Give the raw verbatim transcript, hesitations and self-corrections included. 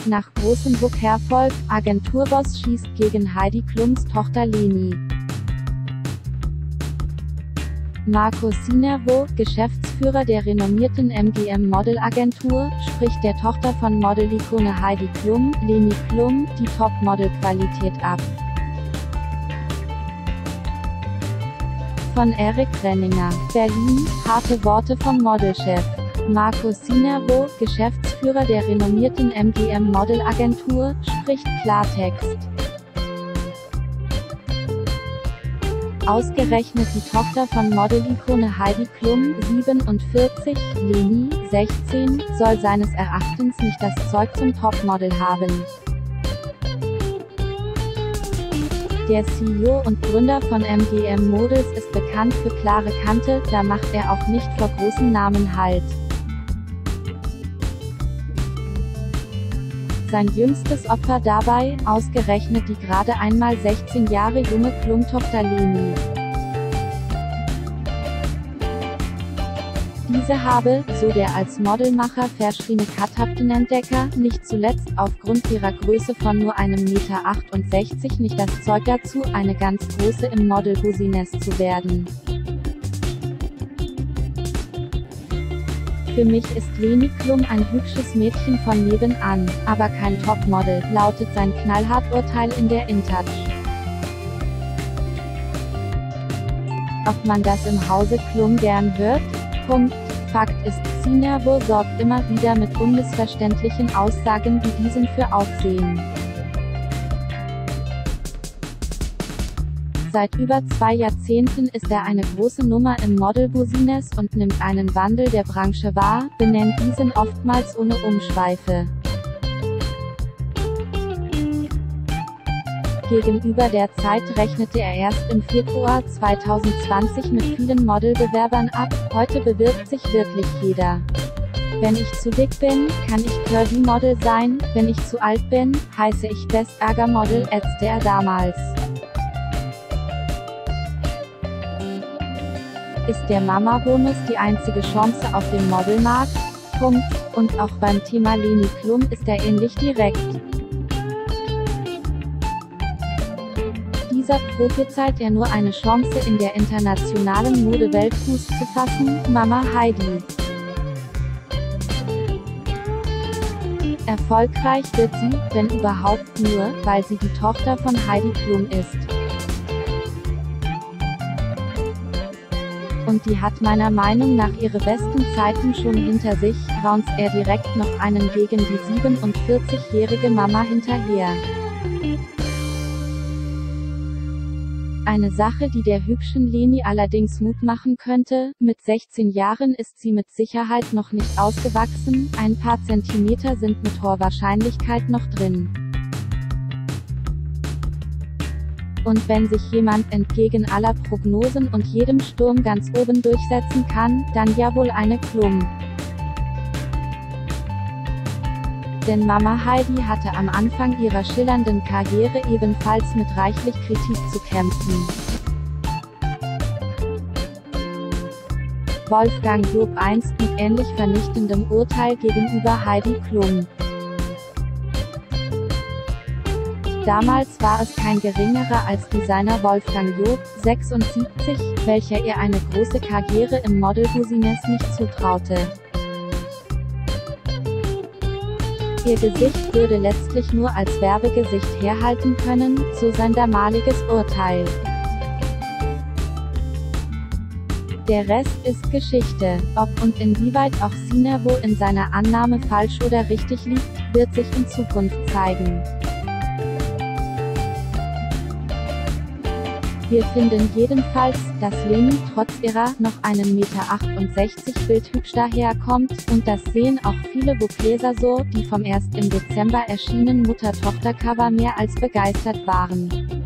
Nach großem Druckerfolg, Agenturboss schießt gegen Heidi Klums Tochter Leni. Marco Cinervo, Geschäftsführer der renommierten M G M Modelagentur, spricht der Tochter von Modelikone Heidi Klum, Leni Klum, die Top-Model-Qualität ab. Von Erik Renninger, Berlin, harte Worte vom Modelchef. Marco Cinervo, Geschäftsführer der renommierten M G M Modelagentur, spricht Klartext. Ausgerechnet die Tochter von Modelikone Heidi Klum, siebenundvierzig, Leni, sechzehn, soll seines Erachtens nicht das Zeug zum Topmodel haben. Der C E O und Gründer von M G M Models ist bekannt für klare Kante, da macht er auch nicht vor großen Namen Halt. Sein jüngstes Opfer dabei, ausgerechnet die gerade einmal sechzehn Jahre junge Klum-Tochter Leni. Diese habe, so der als Modelmacher verschriene Kataptenentdecker, nicht zuletzt aufgrund ihrer Größe von nur einem Meter achtundsechzig nicht das Zeug dazu, eine ganz große im Model-Business zu werden. Für mich ist Leni Klum ein hübsches Mädchen von nebenan, aber kein Topmodel, lautet sein Knallhart-Urteil in der InTouch. Ob man das im Hause Klum gern hört? Punkt. Fakt ist, Cinervo sorgt immer wieder mit unmissverständlichen Aussagen wie diesen für Aufsehen. Seit über zwei Jahrzehnten ist er eine große Nummer im Model-Business und nimmt einen Wandel der Branche wahr, benennt diesen oftmals ohne Umschweife. Gegenüber der Zeit rechnete er erst im Februar zweitausendzwanzig mit vielen Modelbewerbern ab, heute bewirbt sich wirklich jeder. Wenn ich zu dick bin, kann ich Curvy-Model sein, wenn ich zu alt bin, heiße ich Best-Ärger-Model, ätzte er damals. Ist der Mama-Bonus die einzige Chance auf dem Modelmarkt? Punkt. Und auch beim Thema Leni Klum ist er ähnlich direkt. Dieser prophezeit er nur eine Chance in der internationalen Modewelt Fuß zu fassen, Mama Heidi. Erfolgreich wird sie, wenn überhaupt nur, weil sie die Tochter von Heidi Klum ist. Und die hat meiner Meinung nach ihre besten Zeiten schon hinter sich, raunzt er direkt noch einen gegen die siebenundvierzigjährige Mama hinterher. Eine Sache, die der hübschen Leni allerdings Mut machen könnte: Mit sechzehn Jahren ist sie mit Sicherheit noch nicht ausgewachsen, ein paar Zentimeter sind mit hoher Wahrscheinlichkeit noch drin. Und wenn sich jemand entgegen aller Prognosen und jedem Sturm ganz oben durchsetzen kann, dann ja wohl eine Klum. Denn Mama Heidi hatte am Anfang ihrer schillernden Karriere ebenfalls mit reichlich Kritik zu kämpfen. Wolfgang Job einst mit ähnlich vernichtendem Urteil gegenüber Heidi Klum. Damals war es kein geringerer als Designer Wolfgang Job, sechsundsiebzig, welcher ihr eine große Karriere im Model-Business nicht zutraute. Ihr Gesicht würde letztlich nur als Werbegesicht herhalten können, so sein damaliges Urteil. Der Rest ist Geschichte. Ob und inwieweit auch Cinervo in seiner Annahme falsch oder richtig liegt, wird sich in Zukunft zeigen. Wir finden jedenfalls, dass Leni trotz ihrer noch einen Meter achtundsechzig bildhübsch daherkommt, und das sehen auch viele Vogue-Leser so, die vom erst im Dezember erschienenen Mutter-Tochter-Cover mehr als begeistert waren.